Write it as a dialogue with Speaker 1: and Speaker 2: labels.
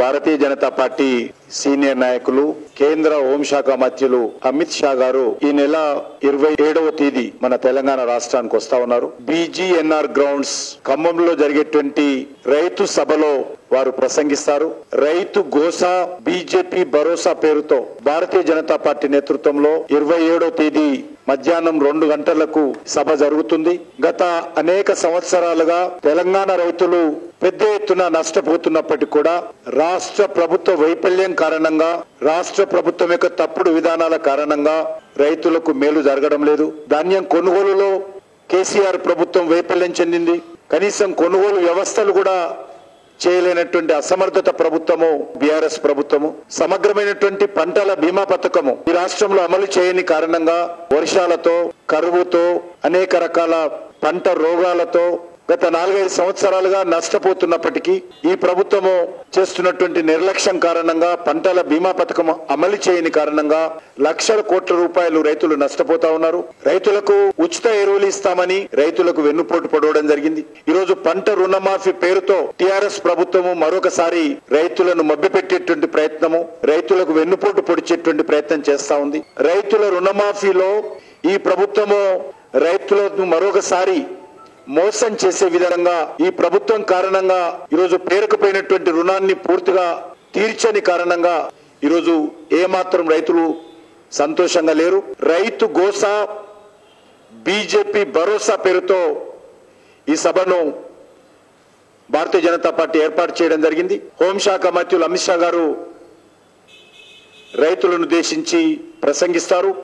Speaker 1: Bharatiya Janata party senior నాయకులు కేంద్ర హోంశాఖ మంత్రులు అమిత్ షా గారు ఈ నెల 27వ తేదీ మన తెలంగాణ రాష్ట్రానికి వస్తా ఉన్నారు. బీజీఎన్ఆర్ గ్రౌండ్స్ ఖమ్మంలో జరిగేటువంటి రైతు సభలో వారు ప్రసంగిస్తారు. రైతు గోసా బీజేపీ భరోసా పేరుతో భారతీయ జనతా పార్టీ నేతృత్వంలో 27వ తేదీ మధ్యాహ్నం 2 గంటలకు సభ జరుగుతుంది. గత అనేక సంవత్సరాలుగా తెలంగాణ రైతులు పెద్ద ఎత్తున నష్టపోతున్నప్పటికీ కూడా రాష్ట్ర ప్రభుత్వ వైఫల్యం కారణంగా, రాష్ట్ర ప్రభుత్వం యొక్క తప్పుడు విధానాల కారణంగా రైతులకు మేలు జరగడం లేదు. ధాన్యం కొనుగోలులో కేసీఆర్ ప్రభుత్వం వైఫల్యం చెందింది. కనీసం కొనుగోలు వ్యవస్థలు కూడా చేయలేనటువంటి అసమర్థత ప్రభుత్వము బీఆర్ఎస్ ప్రభుత్వము. సమగ్రమైనటువంటి పంటల బీమా పథకము ఈ రాష్ట్రంలో అమలు చేయని కారణంగా వర్షాలతో, కరువుతో, అనేక రకాల పంట రోగాలతో గత 4-5 సంవత్సరాలుగా నష్టపోతున్నప్పటికీ ఈ ప్రభుత్వము చేస్తున్నటువంటి నిర్లక్ష్యం కారణంగా, పంటల బీమా పథకం అమలు చేయని కారణంగా లక్షల కోట్ల రూపాయలు రైతులు నష్టపోతా ఉన్నారు. రైతులకు ఉచిత ఎరువులు ఇస్తామని రైతులకు వెన్నుపోటు పడవడం జరిగింది. ఈ రోజు పంట రుణమాఫీ పేరుతో టిఆర్ఎస్ ప్రభుత్వము మరొకసారి రైతులను మభ్యపెట్టేటువంటి ప్రయత్నము, రైతులకు వెన్నుపోటు పొడిచేటువంటి ప్రయత్నం చేస్తా ఉంది. రైతుల రుణమాఫీలో ఈ ప్రభుత్వము రైతులను మరొకసారి మోసం చేసే విధంగా ఈ ప్రభుత్వం కారణంగా ఈరోజు పేరుకుపోయినటువంటి రుణాన్ని పూర్తిగా తీర్చని కారణంగా ఈరోజు ఏమాత్రం రైతులు సంతోషంగా లేరు. రైతు గోసా బీజేపీ భరోసా పేరుతో ఈ సభను భారతీయ జనతా పార్టీ ఏర్పాటు చేయడం జరిగింది. హోంశాఖ మంత్రులు అమిత్ షా గారు రైతులను ఉద్దేశించి ప్రసంగిస్తారు.